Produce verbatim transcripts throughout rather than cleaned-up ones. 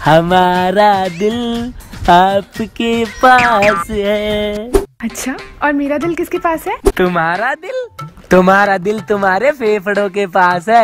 हमारा दिल आपके पास है। अच्छा, और मेरा दिल किसके पास है? तुम्हारा दिल तुम्हारा दिल तुम्हारे फेफड़ों के पास है।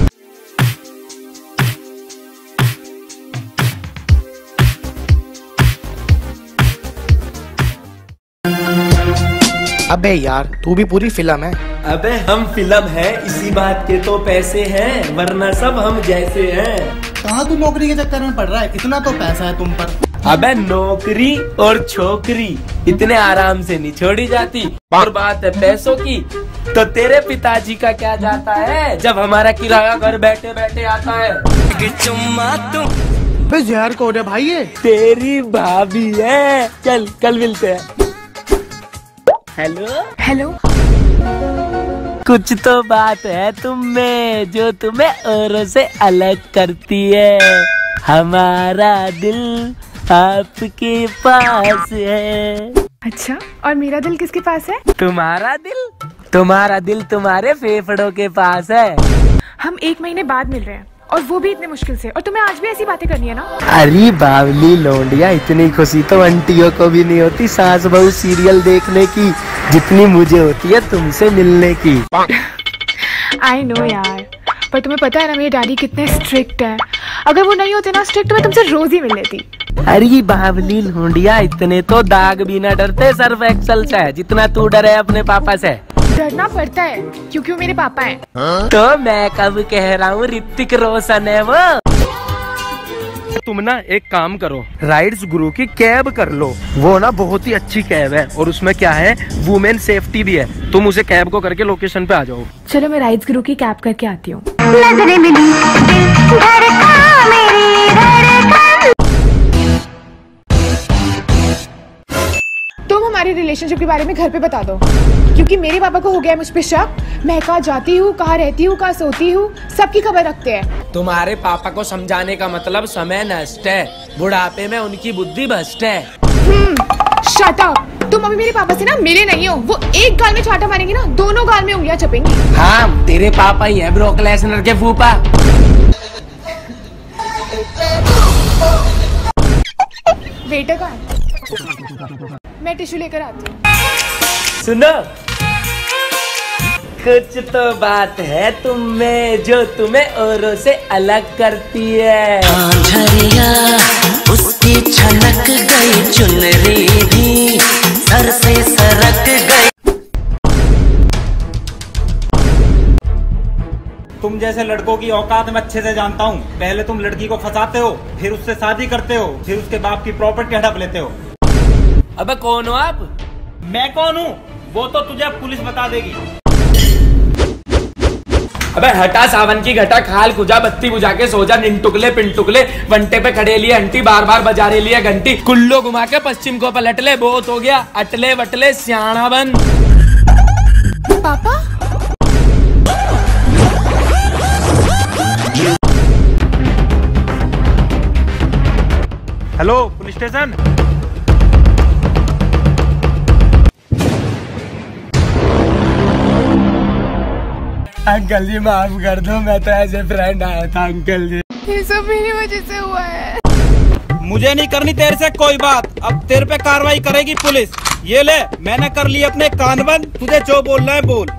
अबे यार, तू भी पूरी फिल्म है। अबे हम फिल्म है, इसी बात के तो पैसे हैं, वरना सब हम जैसे हैं। कहाँ तू नौकरी के चक्कर में पड़ रहा है? इतना तो पैसा है तुम पर। अबे नौकरी और छोकरी इतने आराम से नहीं छोड़ी जाती, और बात है पैसों की तो तेरे पिताजी का क्या जाता है जब हमारा किराया घर बैठे बैठे आता है। चुम्मा तुम बे जहर कौन है भाई? ये तेरी भाभी है। चल कल मिलते हैं। Hello hello. कुछ तो बात है तुम में जो तुम्हें औरों से अलग करती है। हमारा दिल आपके पास है। अच्छा, और मेरा दिल किसके पास है? तुम्हारा दिल तुम्हारा दिल तुम्हारे फेफड़ों के पास है। हम एक महीने बाद मिल रहे हैं, और वो भी इतने मुश्किल से, और तुम्हें आज भी ऐसी बातें करनी है ना? अरे बावली लोंडिया, इतनी खुशी तो आंटियों को भी नहीं होती सास बहू सीरियल देखने की जितनी मुझे होती है तुमसे मिलने की। आई नो यार, पर तुम्हें पता है ना मेरे डैडी कितने स्ट्रिक्ट हैं। अगर वो नहीं होते ना स्ट्रिक्ट तो मैं तुमसे रोज ही मिल लेती। अरे बावली लोंडिया, इतने तो दाग भी न डरते सर्फ एक्सल से जितना तू डरे अपने पापा से। डरना पड़ता है क्योंकि वो मेरे पापा हैं। हाँ? तो मैं कब कह रहा हूँ ऋतिक रोशन है वो। तुम ना एक काम करो, राइड्स गुरु की कैब कर लो। वो ना बहुत ही अच्छी कैब है, और उसमें क्या है वुमेन सेफ्टी भी है। तुम उसे कैब को करके लोकेशन पे आ जाओ। चलो मैं राइड्स गुरु की कैब करके आती हूँ। तुम हमारे रिलेशनशिप के बारे में घर पे बता दो, क्योंकि मेरे पापा को हो गया है मुझ पे शक। मैं कहाँ जाती हूँ, कहाँ रहती हूँ, कहाँ सोती हूँ, सबकी खबर रखते हैं। तुम्हारे पापा को समझाने का मतलब समय नष्ट है, बुढ़ापे में उनकी बुद्धि भ्रष्ट है। Shut up. तुम अभी मेरे पापा से ना मिले नहीं हो। वो एक गाल में चाटा मारेंगे ना, दोनों गाल में उंगलियां चपेंगी। हाँ, तेरे पापा ही है ब्रोक लेसनर के फूफा। वेटर का मैं टिश्यू लेकर आती हूँ। सुनो, कुछ तो बात है तुम में जो तुम्हें औरों से अलग करती है। झरिया उसकी छनक गई, चुनरी भी सर से सरक गई। तुम जैसे लड़कों की औकात में अच्छे से जानता हूँ। पहले तुम लड़की को फंसाते हो, फिर उससे शादी करते हो, फिर उसके बाप की प्रॉपर्टी हड़प लेते हो। अबे कौन हो आप? मैं कौन हूँ वो तो तुझे पुलिस बता देगी। अबे हटा सावन की घटा, खाल खुजा, बत्ती बुझा के सो जा, निनटुकले पिंटुकले, वंटे पे खड़े लिए अंटी, बार बार बजा रहे लिए घंटी, कुल्लो घुमा के पश्चिम को पलट ले, बहुत हो गया, अटले वटले सियाणा बन। पापा hello, police station. Uncle ji माफ कर दो, मैं तो ऐसे फ्रेंड आया था अंकल जी। ये सब मेरी वजह से हुआ है। मुझे नहीं करनी तेरे से कोई बात, अब तेरे पे कार्रवाई करेगी पुलिस। ये ले, मैंने कर ली अपने कान बंद, तुझे जो बोलना है बोल।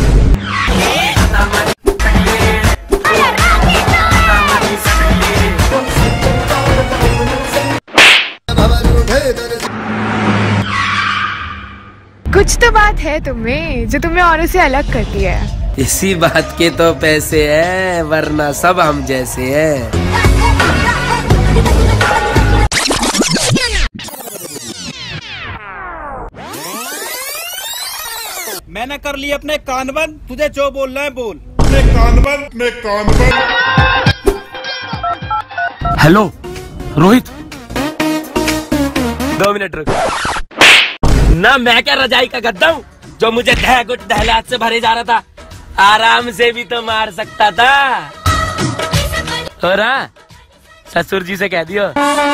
कुछ तो बात है तुम्हें जो तुम्हें औरों से अलग करती है। इसी बात के तो पैसे हैं, वरना सब हम जैसे हैं। मैंने कर ली अपने कान बंद, तुझे जो बोलना है बोल। अपने कान बंद, अपने कान बंद। हेलो रोहित, दो मिनट रुक ना। मैं क्या रजाई का गद्दा हूँ जो मुझे दहगुट दहलात से भरे जा रहा था? आराम से भी तो मार सकता था। हो रहा, ससुर जी से कह दियो।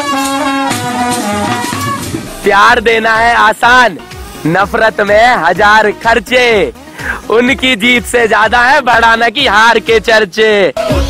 प्यार देना है आसान, नफरत में हजार खर्चे, उनकी जीत से ज्यादा है बढ़ाना की हार के चर्चे।